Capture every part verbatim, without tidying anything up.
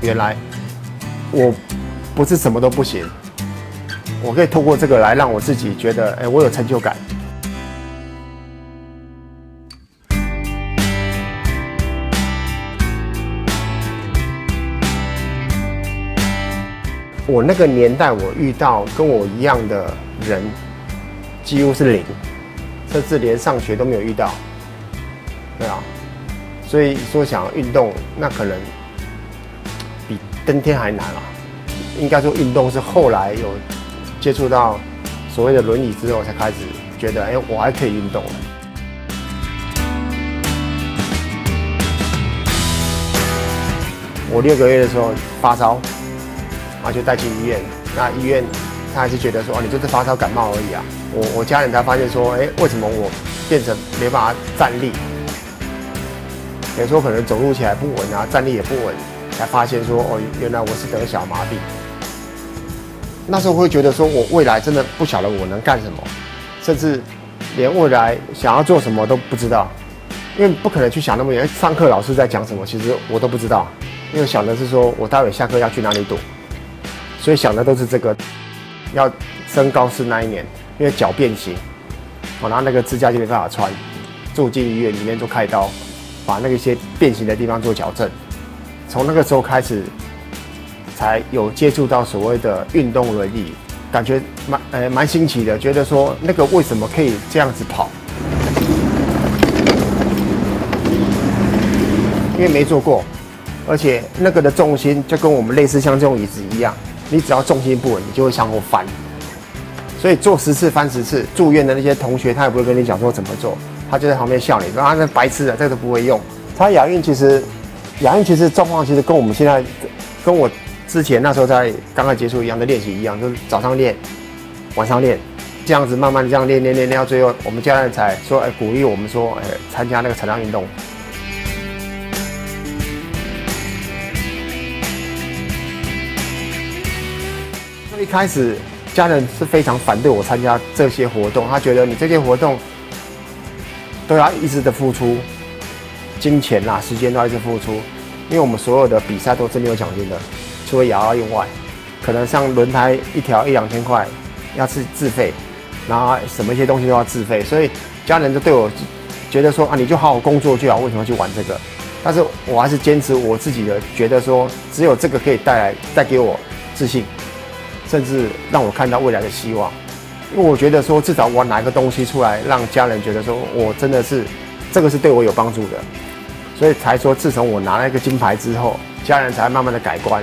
原来我不是什么都不行，我可以透过这个来让我自己觉得，哎，我有成就感。我那个年代，我遇到跟我一样的人几乎是零，甚至连上学都没有遇到。对啊，所以说想要运动，那可能比登天还难啊。应该说运动是后来有接触到所谓的轮椅之后，才开始觉得，哎，我还可以运动了。我六个月的时候发烧。然后就带去医院，那医院他还是觉得说，哦，你就是发烧感冒而已啊。我我家人才发现说，哎，为什么我变成没办法站立？有时候可能走路起来不稳啊，站立也不稳，才发现说，哦，原来我是得小麻痹。那时候会觉得说我未来真的不晓得我能干什么，甚至连未来想要做什么都不知道，因为不可能去想那么远。上课老师在讲什么，其实我都不知道，因为想的是说我待会下课要去哪里躲。所以想的都是这个，要升高四那一年，因为脚变形，我拿那个支架就没办法穿，住进医院里面做开刀，把那个一些变形的地方做矫正。从那个时候开始，才有接触到所谓的运动轮椅，感觉蛮呃蛮新奇的，觉得说那个为什么可以这样子跑？因为没做过，而且那个的重心就跟我们类似像这种椅子一样。你只要重心不稳，你就会向后翻。所以做十次翻十次，住院的那些同学他也不会跟你讲说怎么做，他就在旁边笑你，说啊那白痴的，这个都不会用。他亚运其实，亚运其实状况其实跟我们现在，跟我之前那时候在刚刚结束一样的练习一样，就是早上练，晚上练，这样子慢慢这样练练练练到最后，我们家人才说，哎，鼓励我们说，哎，参加那个残障运动。一开始家人是非常反对我参加这些活动，他觉得你这些活动都要一直的付出金钱啦、时间都要一直付出，因为我们所有的比赛都是没有奖金的，除了亚奥运外，可能像轮胎一条一两千块要自自费，然后什么一些东西都要自费，所以家人就对我觉得说啊，你就好好工作就好，为什么要去玩这个？但是我还是坚持我自己的，觉得说只有这个可以带来带给我自信。甚至让我看到未来的希望，因为我觉得说，至少我拿一个东西出来，让家人觉得说我真的是这个是对我有帮助的，所以才说自从我拿了一个金牌之后，家人才慢慢的改观。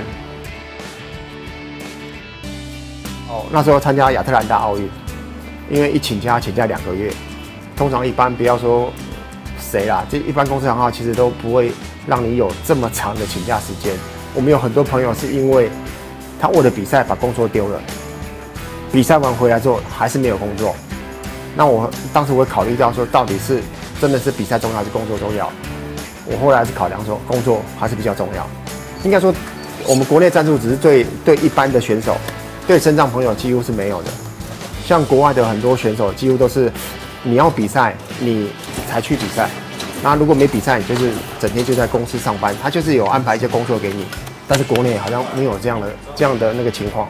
哦，那时候参加亚特兰大奥运，因为一请假请假两个月，通常一般不要说谁啦，这一般公司行号其实都不会让你有这么长的请假时间。我们有很多朋友是因为他为了比赛把工作丢了，比赛完回来之后还是没有工作。那我当时我会考虑到说，到底是真的是比赛重要还是工作重要？我后来是考量说，工作还是比较重要。应该说，我们国内赞助只是对对一般的选手，对身障朋友几乎是没有的。像国外的很多选手，几乎都是你要比赛你才去比赛，那如果没比赛，你就是整天就在公司上班，他就是有安排一些工作给你。但是国内好像没有这样的这样的那个情况。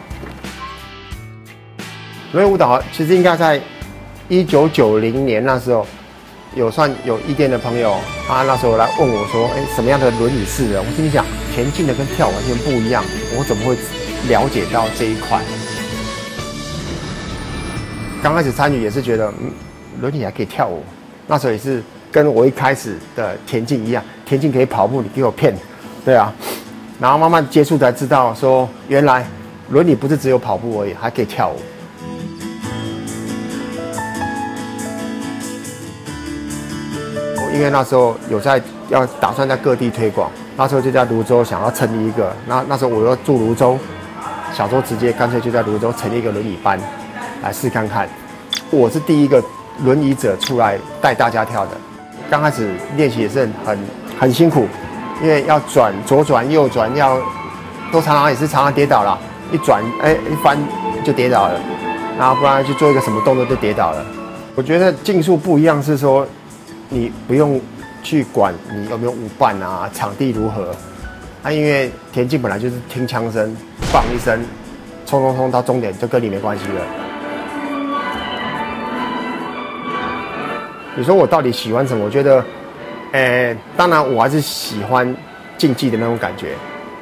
轮椅舞蹈其实应该在一九九零年那时候，有算有意见的朋友，他那时候来问我说：“哎，什么样的轮椅式的？”我心里想，田径的跟跳完全不一样，我怎么会了解到这一块？刚开始参与也是觉得，嗯，轮椅还可以跳舞。那时候也是跟我一开始的田径一样，田径可以跑步，你给我骗，对啊。然后慢慢接触才知道说，原来轮椅不是只有跑步而已，还可以跳舞。因为那时候有在要打算在各地推广，那时候就在泸州想要成立一个，那那时候我又住泸州，小时候直接干脆就在泸州成立一个轮椅班，来试看看。我是第一个轮椅者出来带大家跳的，刚开始练习也是很很辛苦。因为要转左转右转，要都常常也是常常跌倒了，一转哎一翻就跌倒了，然后不然去做一个什么动作就跌倒了。我觉得竞速不一样是说，你不用去管你有没有舞伴啊，场地如何， 啊，因为田径本来就是听枪声，棒一声，冲冲冲到终点就跟你没关系了。你说我到底喜欢什么？我觉得，呃，当然我还是喜欢竞技的那种感觉。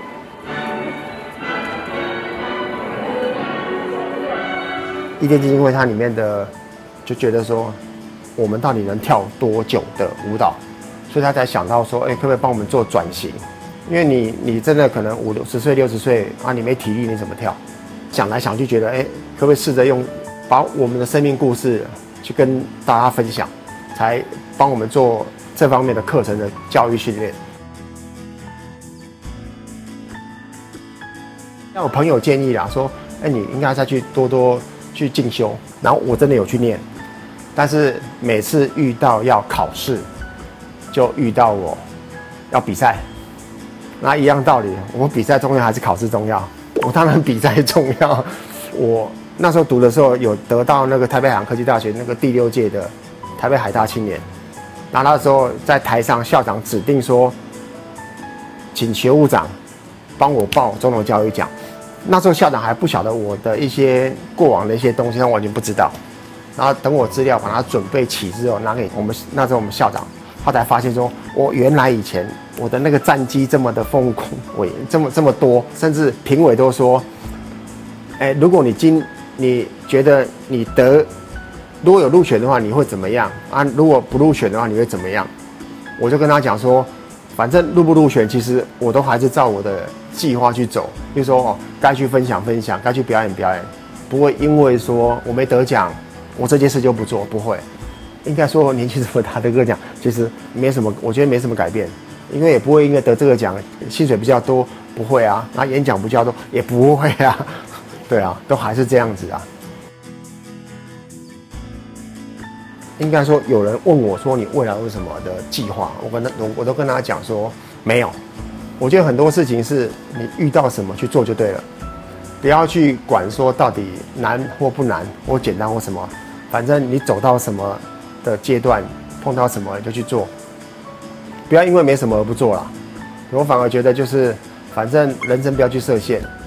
一甸基金会它里面的就觉得说，我们到底能跳多久的舞蹈，所以他才想到说，哎、欸，可不可以帮我们做转型？因为你你真的可能五六十岁、六十岁啊，你没体力你怎么跳？想来想去觉得，哎、欸，可不可以试着用把我们的生命故事去跟大家分享，才帮我们做这方面的课程的教育训练。那我朋友建议啦，说，哎、欸，你应该再去多多去进修。然后我真的有去念，但是每次遇到要考试，就遇到我要比赛。那一样道理，我们比赛重要还是考试重要？我当然比赛重要。我那时候读的时候有得到那个台北海洋科技大学那个第六届的台北海大青年。那那时候在台上，校长指定说，请学务长帮我报总统教育奖。那时候校长还不晓得我的一些过往的一些东西，他完全不知道。然后等我资料把它准备齐之后，拿给我们那时候我们校长，他才发现说，我原来以前我的那个战绩这么的丰伟，这么这么多，甚至评委都说，哎，如果你今你觉得你得如果有入选的话，你会怎么样啊？如果不入选的话，你会怎么样？我就跟他讲说，反正入不入选，其实我都还是照我的计划去走。比如说哦，该去分享分享，该去表演表演，不会因为说我没得奖，我这件事就不做，不会。应该说年轻人打这个奖，其实没什么，我觉得没什么改变，因为也不会因为得这个奖薪水比较多，不会啊。然后演讲比较多，也不会啊。对啊，都还是这样子啊。应该说有人问我说你未来有什么的计划，我跟他我我都跟他讲说没有。我觉得很多事情是你遇到什么去做就对了，不要去管说到底难或不难或简单或什么，反正你走到什么的阶段，碰到什么你就去做，不要因为没什么而不做啦。我反而觉得就是反正人生不要去设限。